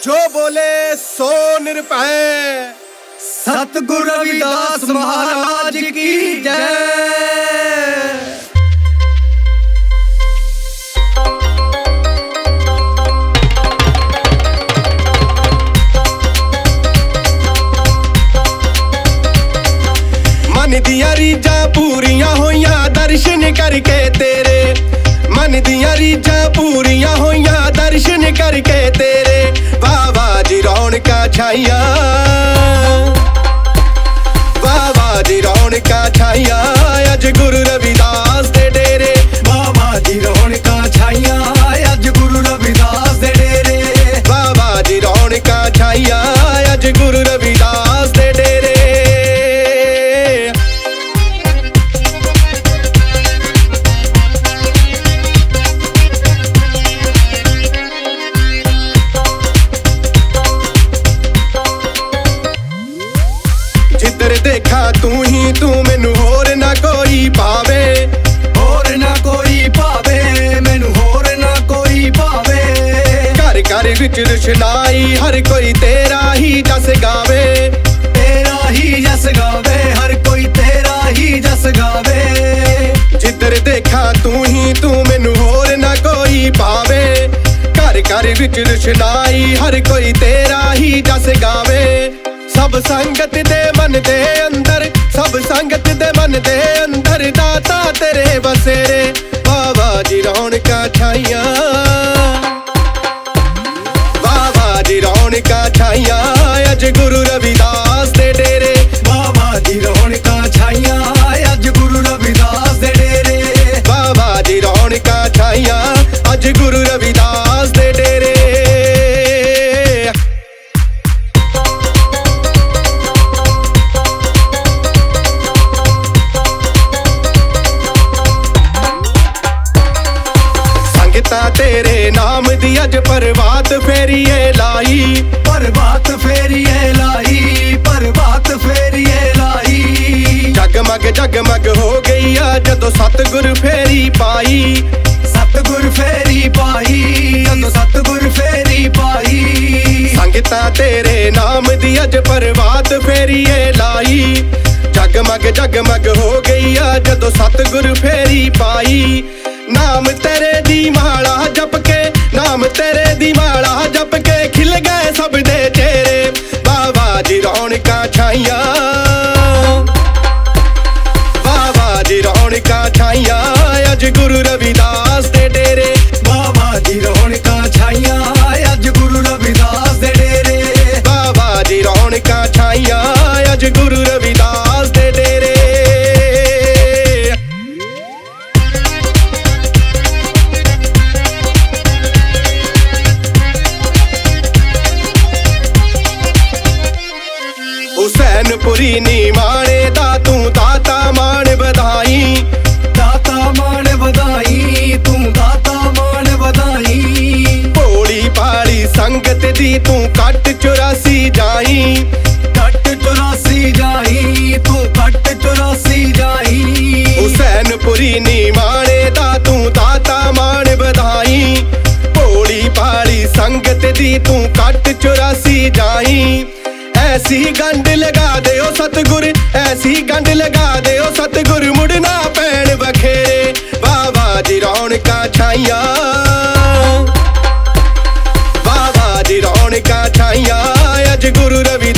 जो बोले सो निरभय। सतगुरु रविदास महाराज की जय। मन दिया रीझां पूरियां होइयां दर्शन करके तेरे। मन दिया रीझां पूरियां होइयां दर्शन करके तेरे। वाह वाह जी रौनकां छाइयां, वाह वाह जी रौनकां छाइयां अज गुरु रविदास दे डेरे। वाह वाह जी रौनकां छाइयां अज गुरु रविदास दे डेरे। वाह वाह जी रौनकां छाइयां अज गुरु रविदास दे डेरे। जिधर देखा तू ही तू मैनू होर ना कोई पावे। होर ना कोई पावे मैनू होर ना कोई पावे। घर घर विच रुशनाई हर कोई तेरा ही जस गावे। तेरा ही जस गावे हर कोई तेरा ही जस गावे। जिधर देखा तू ही तू मैनू होर ना कोई पावे। घर घर विच रुशनाई हर कोई तेरा ही जस गावे। सब संगत दे मन दे अंदर, सब संगत दे मन दे अंदर दाता तेरे बसेरे। वाह वाह जी रौनकां छाइयां, वाह वाह जी रौनकां छाइयां अज गुरु रविदास दे डेरे। वाह वाह जी रौनकां छाइयां अज गुरु रविदास दे डेरे। वाह वाह जी रौनकां छाइयां अज गुरु रविदास दे डेरे। तेरे नाम दी अज प्रभात फेरिए लाई। प्रभात फेरिए लाई, प्रभात फेरिए लाई। जगमग जगमग हो गई जदों सतगुर फेरी पाई। सतगुर फेरी पाई जदों सतगुर फेरी पाई। संगतां तेरे नाम दी अज प्रभात फेरिए लाई। जगमग जगमग हो गई जदों सतगुर फेरी पाई। नाम तेरे दी माला जप के, नाम तेरे दी माला जप के खिल गए सब दे चेहरे। वाह वाह जी रौनकां छाइयां, वाह वाह जी रौनकां छाइयां अज गुरु रविदास दे डेरे। वाह वाह जी रौनकां छाइयां अज गुरु रविदास दे डेरे। वाह वाह जी रौनकां छाइयां अज गुरु रविदास दे डेरे। हुसैनपुरी नी माणे दा तू दाता मान बधाई। दाता मान बधाई तू दाता मान बधाई। भोली भाली संगत दी तू कट 84 जाई। कट 84 जाई तू कट 84 जाई। हुसैनपुरी नी माणे दा तू दाता मान बधाई। भोली भाली संगत दी तू कट 84 जाई। ऐसी गंढ लगा दे ओ सतगुर, ऐसी गंढ लगा दे ओ सतगुर मुड़ना पैण बखेरे। वाह वाह जी रौनकां छाइयां, वाह वाह जी रौनकां छाइयां अज गुरु रवि